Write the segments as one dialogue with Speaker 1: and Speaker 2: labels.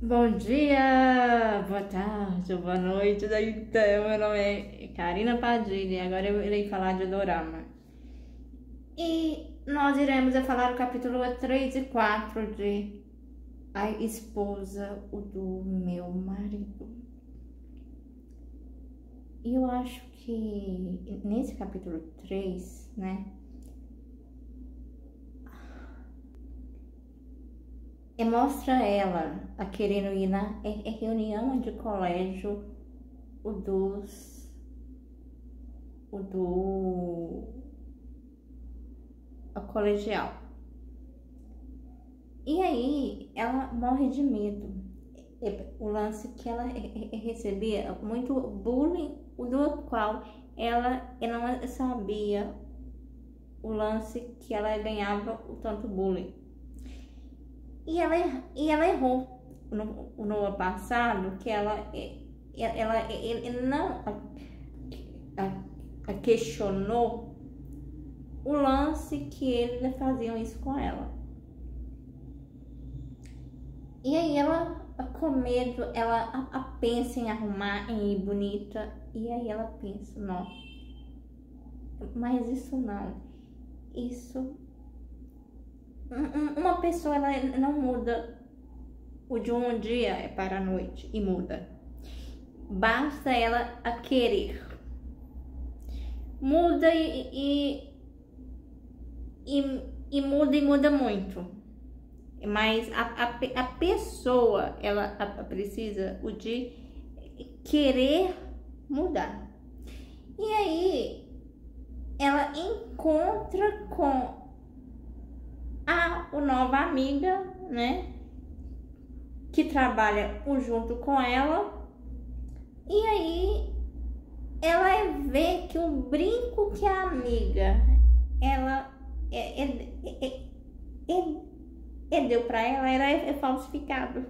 Speaker 1: Bom dia, boa tarde, boa noite. Então, meu nome é Karina Padilha e agora eu irei falar de dorama. E nós iremos falar o capítulo 3 e 4 de A Esposa do Meu Marido. E eu acho que nesse capítulo 3, né? Mostra ela a querendo ir na reunião de colégio o do colegial. E aí ela morre de medo. O lance que ela recebia muito bullying, do qual ela não sabia o lance que ela ganhava o tanto bullying. E ela errou no passado, que ela não questionou o lance que eles faziam isso com ela. E aí ela, com medo, ela pensa em arrumar, em ir bonita. E aí ela pensa, não, mas isso não. Isso... Uma pessoa ela não muda de um dia para a noite e muda. Basta ela a querer. Muda e muda muito. Mas a pessoa ela precisa de querer mudar. E aí ela encontra com a nova amiga, né, que trabalha junto com ela. E aí ela vê que o brinco que a amiga ela deu para ela era falsificado.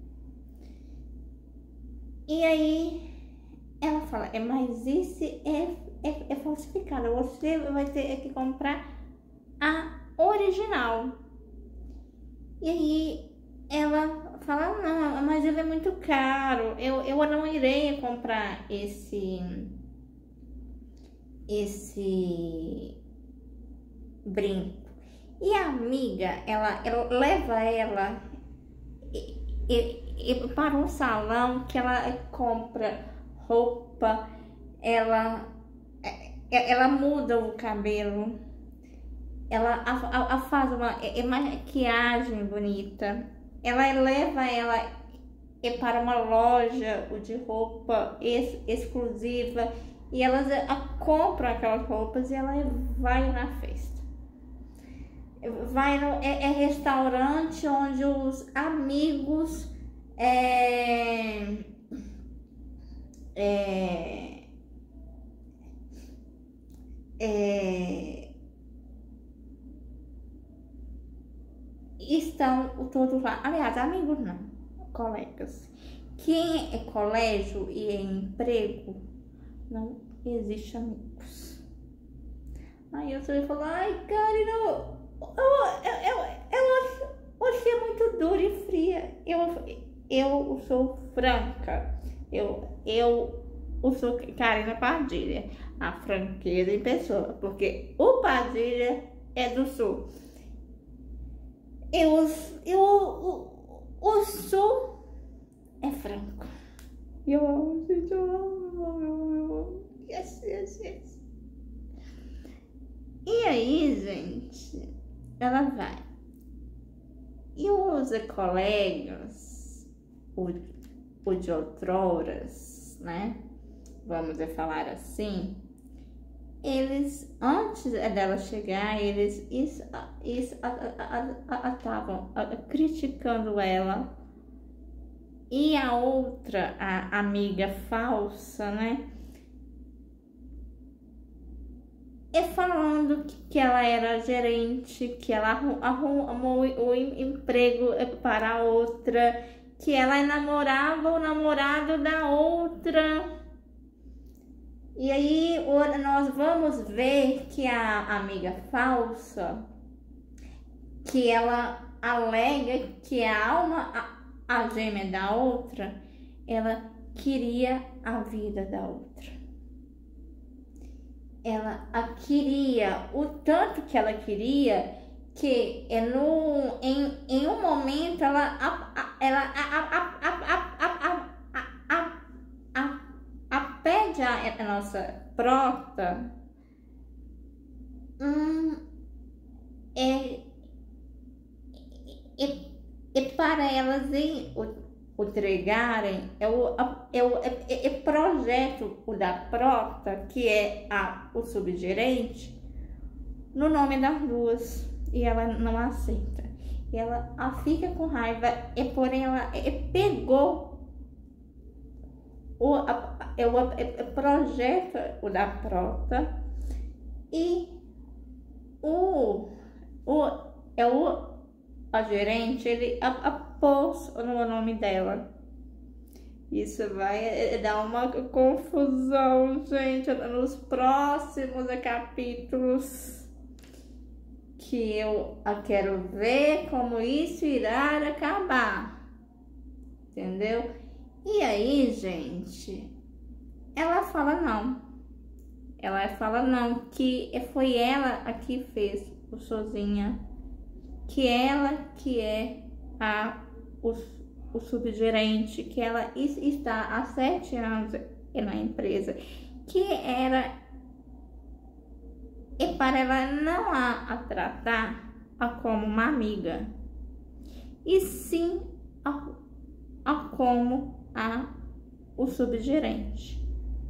Speaker 1: E aí ela fala, mas esse é falsificado, você vai ter que comprar a original. E aí ela fala, não, mas ele é muito caro, eu não irei comprar esse brinco. E a amiga, ela leva ela para um salão que ela compra roupa, ela muda o cabelo, ela faz uma maquiagem bonita, ela leva ela para uma loja de roupa exclusiva e elas compram aquelas roupas e ela vai na festa. Vai no restaurante onde os amigos estão todos lá. Aliás, amigos não, colegas. Quem é colégio e é emprego, não existe amigos. Aí eu só falo, ai, Karina, você é muito dura e fria. Eu sou franca. Eu sou Karina Padilha, a franqueza em pessoa, porque o Padilha é do sul. O sul é franco. Eu amo, gente, eu amo. Yes, yes, yes. E aí, gente, ela vai. E os colegas, o de outrouras, né? Vamos falar assim. Eles, antes dela chegar, eles estavam criticando ela. E a outra, a amiga falsa, né? Falando que ela era gerente, que ela arrumou o emprego para a outra, que ela namorava o namorado da outra. E aí nós vamos ver que a amiga falsa, que ela alega que a alma a gêmea da outra, ela queria a vida da outra. Ela a queria, o tanto que ela queria, que em um momento ela pede a nossa prota e para elas entregarem o projeto da prota, que é o subgerente, no nome das duas, e ela não aceita. E ela fica com raiva, e porém ela pegou o projeto da prota e a gerente, ele pôs no nome dela. Isso vai dar uma confusão, gente, nos próximos capítulos, que eu quero ver como isso irá acabar, entendeu? E aí, gente, ela fala não, que foi ela a que fez o sozinha, que ela que é o subgerente, que ela está há 7 anos na empresa, que era, e para ela não a tratar como uma amiga, e sim como o subgerente.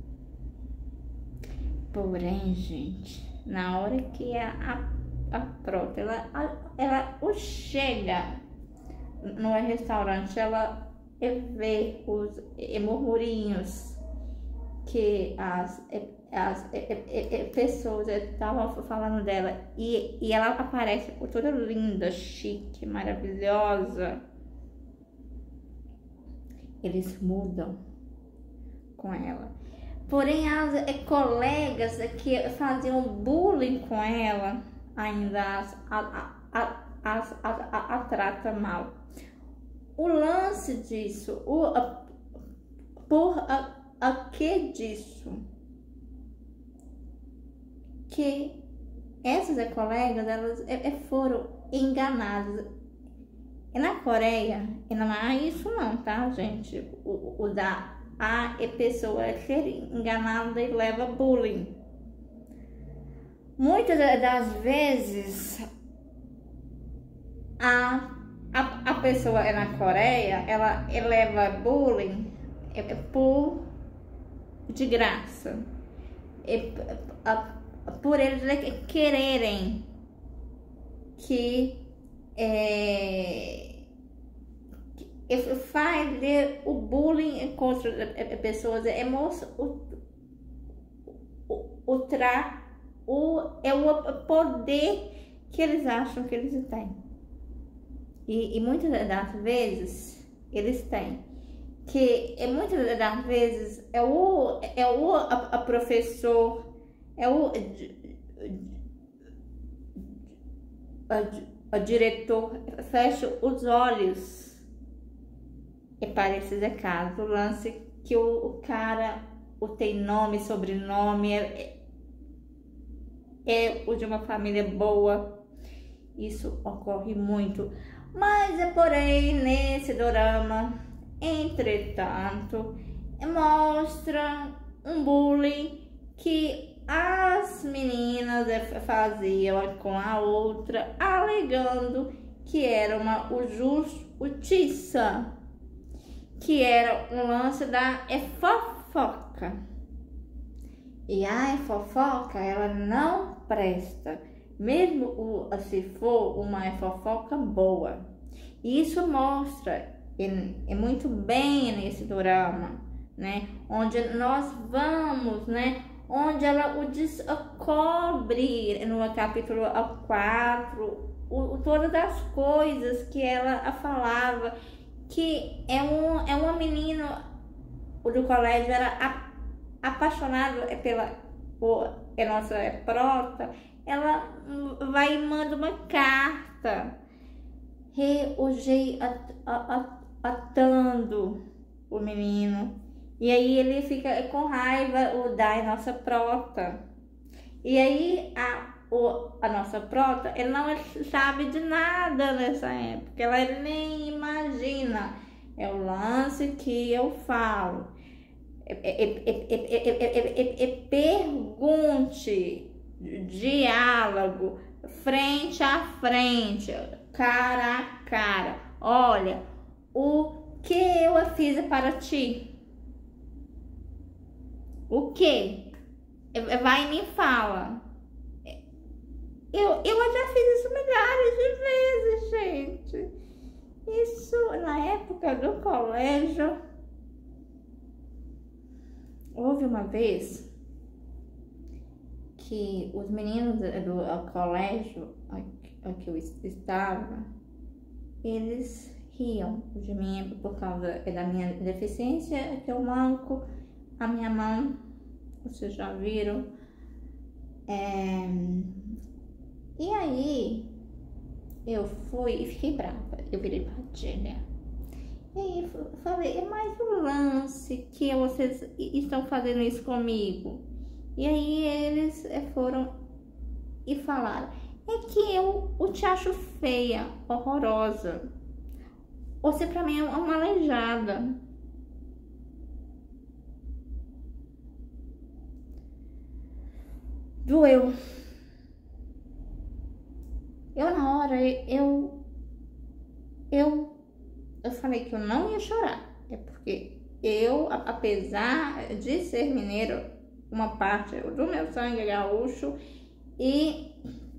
Speaker 1: Porém, gente, na hora que a prota ela chega no restaurante, ela vê os murmurinhos que as pessoas estavam falando dela, e ela aparece toda linda, chique, maravilhosa. Eles mudam com ela. Porém, as colegas que faziam bullying com ela ainda a trata mal. O lance disso, que disso? Que essas colegas, elas foram enganadas. E na Coreia, e não há isso não, tá, gente? A pessoa ser enganada e leva bullying. Muitas das vezes a pessoa na Coreia, ela leva bullying de graça, por eles quererem que faz o bullying contra pessoas, o poder que eles acham que eles têm. E muitas das vezes eles têm. Que muitas das vezes o professor, o diretor fecha os olhos. E para esses casos, o lance que o cara tem nome, sobrenome, é o de uma família boa. Isso ocorre muito. Mas, porém, nesse dorama, entretanto, mostra um bullying que as meninas faziam com a outra, alegando que era uma justiça, que era um lance da fofoca. E a fofoca, ela não presta, mesmo se for uma fofoca boa. E isso mostra muito bem nesse dorama, né? Onde nós vamos, né? Onde ela o descobre no capítulo 4, todas as coisas que ela falava, que é uma menina do colégio, era apaixonado pela nossa prota. Ela vai e manda uma carta. Hoje xingando o menino. E aí ele fica com raiva, o Dai, nossa prota. E aí a nossa prota, ela não sabe de nada nessa época, ela nem imagina. É o lance que eu falo. Pergunte, diálogo, frente a frente, cara a cara. Olha, o que eu fiz para ti? O que? Vai e me fala. Eu já fiz isso milhares de vezes, gente. Isso na época do colégio. Houve uma vez que os meninos do colégio que eu estava, eles riam de mim por causa da minha deficiência, que eu manco a minha mão, vocês já viram. E aí eu fui e fiquei brava, eu virei patinha. E aí eu falei, é mais um lance que vocês estão fazendo isso comigo. E aí eles foram e falaram, é que eu te acho feia, horrorosa. Você pra mim é uma aleijada. Doeu. Eu na hora, eu falei que eu não ia chorar. É porque eu, apesar de ser mineiro, uma parte do meu sangue é gaúcho e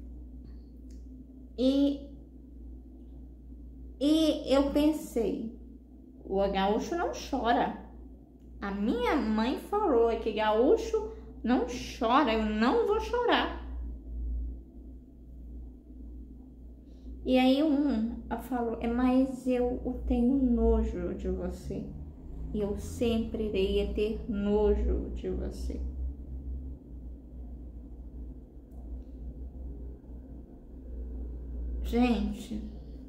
Speaker 1: eu pensei, o gaúcho não chora. A minha mãe falou que gaúcho não chora, eu não vou chorar. E aí falou, mas eu tenho nojo de você. E eu sempre irei ter nojo de você. Gente,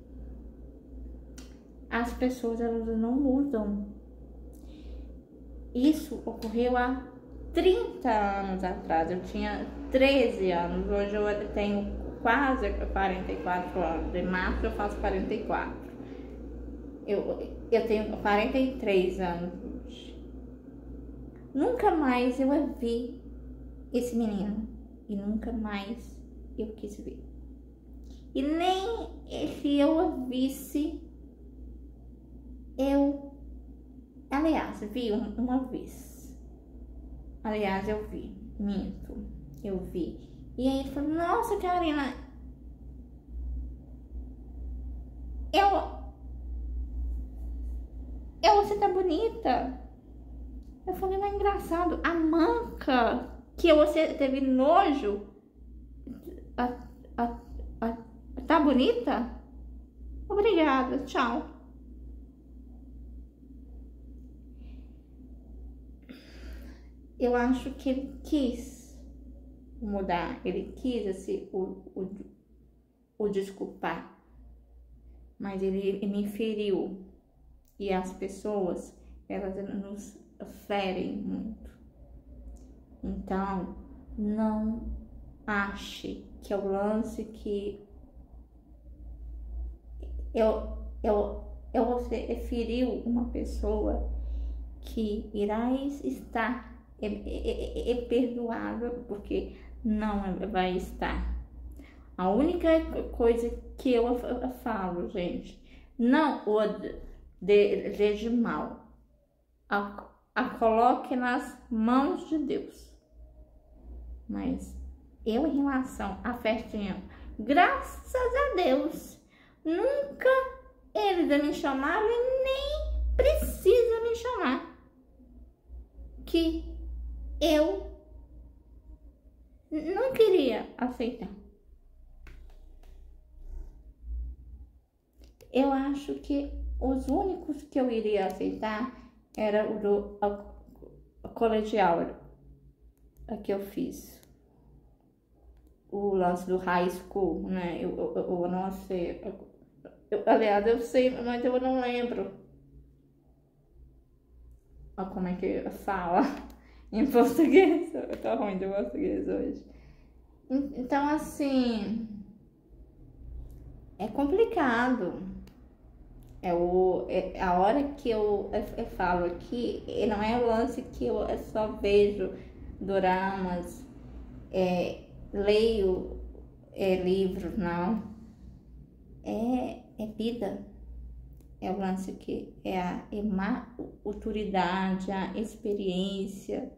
Speaker 1: as pessoas elas não mudam. Isso ocorreu há 30 anos atrás. Eu tinha 13 anos. Hoje eu tenho quase 44 anos. Em março eu faço 44. Eu tenho 43 anos hoje. Nunca mais eu vi esse menino. E nunca mais eu quis ver. E nem se eu o visse, aliás, vi uma vez. Aliás, eu vi, minto, eu vi. E aí ele falou, nossa, Karina, você tá bonita. Eu falei, não é engraçado, a manca que você teve nojo, tá bonita? Obrigada, tchau. Eu acho que ele quis mudar, ele quis assim, o desculpar, mas ele me feriu. E as pessoas, elas nos ferem muito. Então, não ache que é o lance que você feriu uma pessoa que irás estar perdoável, porque não vai estar. A única coisa que eu falo, gente, não o deseje mal, a coloque nas mãos de Deus. Mas eu, em relação à festinha, graças a Deus, nunca eles me chamaram e nem precisa me chamar. Que eu não queria aceitar. Eu acho que os únicos que eu iria aceitar era o do colegial, que eu fiz. O lance do high school, né? Eu não sei. Aliás, eu sei, mas eu não lembro. como é que fala em português. Eu tô ruim de português hoje. Então, assim, é complicado. A hora que eu falo aqui, não é o lance que eu só vejo doramas, leio livros, não. É vida. É o lance que é a maturidade, a experiência.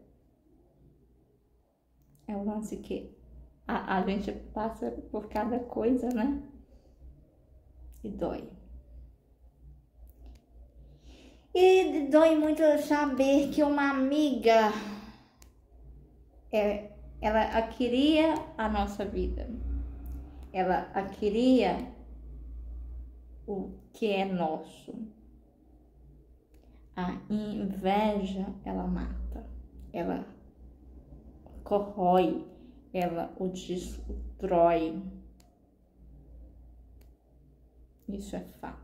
Speaker 1: É o lance que a gente passa por cada coisa, né? E dói. E dói muito saber que uma amiga, ela queria a nossa vida. Ela queria o que é nosso. A inveja, ela mata. Ela corrói. Ela o destrói. Isso é fato.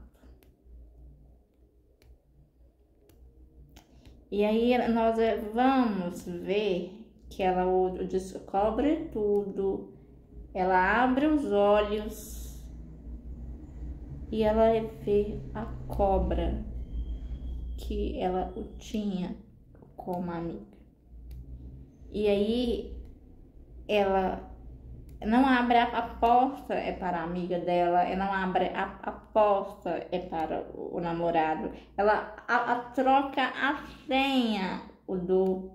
Speaker 1: E aí nós vamos ver que ela descobre tudo, ela abre os olhos e ela vê a cobra que ela o tinha como amiga. E aí ela não abre a porta para a amiga dela, ela não abre a porta para o namorado, ela troca a senha do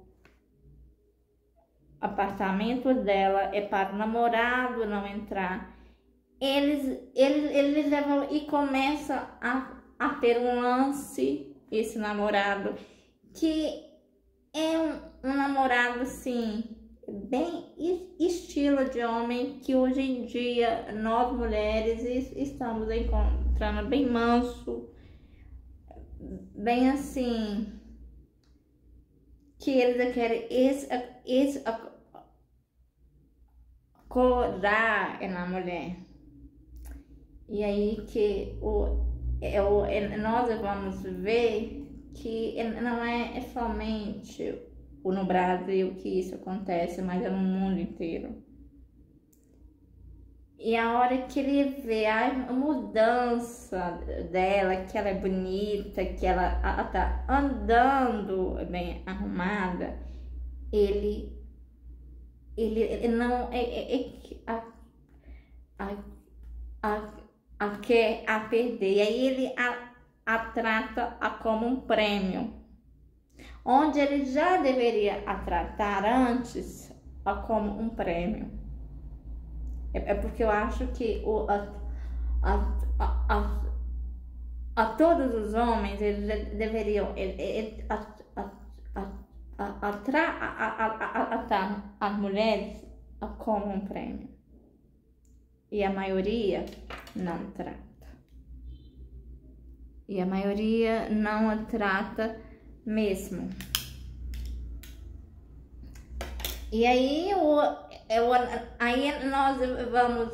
Speaker 1: apartamento dela para o namorado não entrar. Eles levam e começam a ter um lance, esse namorado, que é um namorado assim, bem estilo de homem que hoje em dia nós mulheres estamos encontrando bem manso, bem assim, que eles querem acordar na mulher. E aí que nós vamos ver que não é somente no Brasil que isso acontece, mas é no mundo inteiro. E a hora que ele vê a mudança dela, que ela é bonita, que ela tá andando bem arrumada, ele não quer a perder. E aí ele a trata como um prêmio, onde ele já deveria a tratar antes como um prêmio. É porque eu acho que a todos os homens eles deveriam tratar as mulheres como um prêmio. E a maioria não trata. E a maioria não a trata mesmo. E aí, aí nós vamos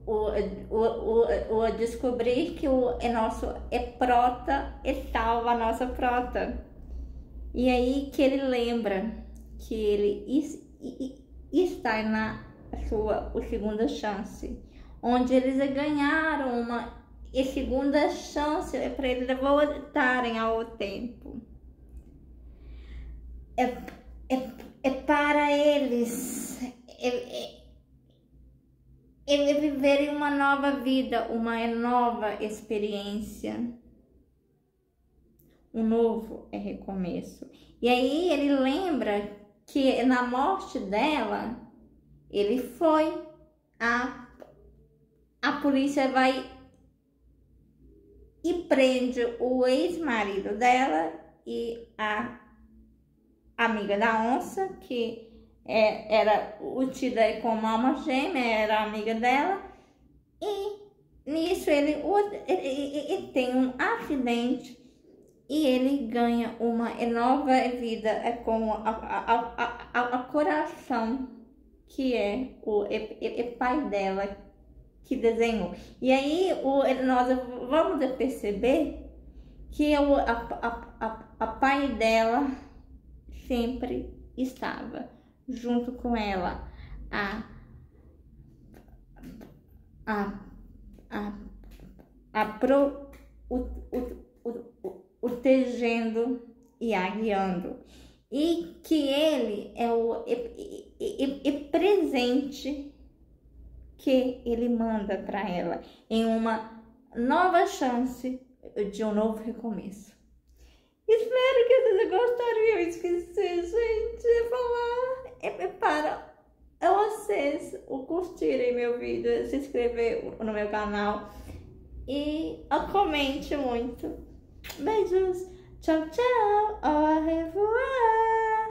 Speaker 1: descobrir que o nosso prota salva a nossa prota. E aí que ele lembra que ele está na sua segunda chance, onde eles ganharam uma segunda chance para eles voltarem ao tempo. Para eles viverem uma nova vida, uma nova experiência. Um novo recomeço. E aí ele lembra que na morte dela, ele foi, a polícia vai e prende o ex-marido dela e a amiga da onça, que era tida como alma gêmea, era amiga dela, e nisso ele tem um acidente e ele ganha uma nova vida com a coração, que é o pai dela que desenhou. E aí nós vamos perceber que a pai dela sempre estava junto com ela, protegendo e a guiando. E que ele é o presente que ele manda para ela em uma nova chance de um novo recomeço. Espero que vocês gostariam. Eu esqueci, gente, de falar. Para vocês curtirem meu vídeo, se inscrever no meu canal e comente muito. Beijos. Tchau, tchau. Au revoir.